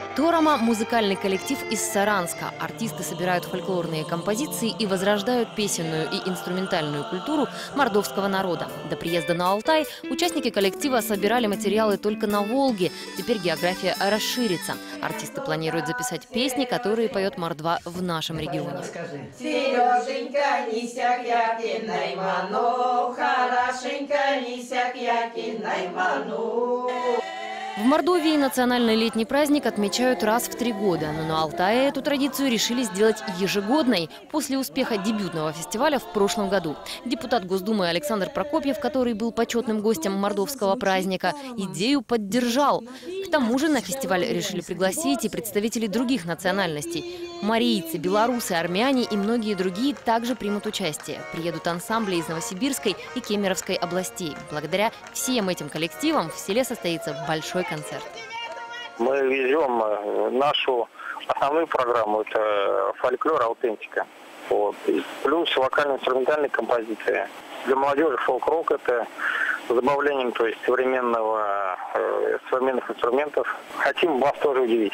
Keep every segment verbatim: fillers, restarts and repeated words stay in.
Торома – музыкальный коллектив из Саранска. Артисты собирают фольклорные композиции и возрождают песенную и инструментальную культуру мордовского народа. До приезда на Алтай участники коллектива собирали материалы только на Волге. Теперь география расширится. Артисты планируют записать песни, которые поет мордва в нашем регионе. Сереженька, нисяк яки найману, хорошенька, нисяк яки найману. В Мордовии национальный летний праздник отмечают раз в три года, но на Алтае эту традицию решили сделать ежегодной после успеха дебютного фестиваля в прошлом году. Депутат Госдумы Александр Прокопьев, который был почетным гостем мордовского праздника, идею поддержал. К тому же на фестиваль решили пригласить и представителей других национальностей. Марийцы, белорусы, армяне и многие другие также примут участие. Приедут ансамбли из Новосибирской и Кемеровской областей. Благодаря всем этим коллективам в селе состоится большой концерт. Мы везем нашу основную программу, это фольклор, аутентика. Вот. Плюс вокально-инструментальные композиции. Для молодежи фолк-рок – это забавлением, то есть современного, э, современных инструментов. Хотим вас тоже удивить.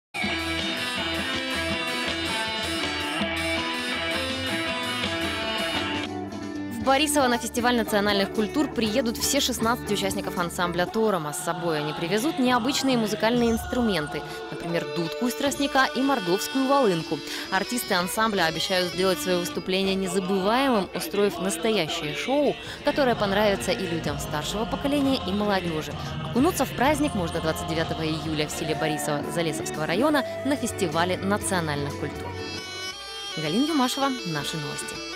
В Борисово на фестиваль национальных культур приедут все шестнадцать участников ансамбля «Торома». С собой они привезут необычные музыкальные инструменты, например, дудку из тростника и мордовскую волынку. Артисты ансамбля обещают сделать свое выступление незабываемым, устроив настоящее шоу, которое понравится и людям старшего поколения, и молодежи. Окунуться в праздник можно двадцать девятого июля в селе Борисово Залесовского района на фестивале национальных культур. Галина Юмашева, наши новости.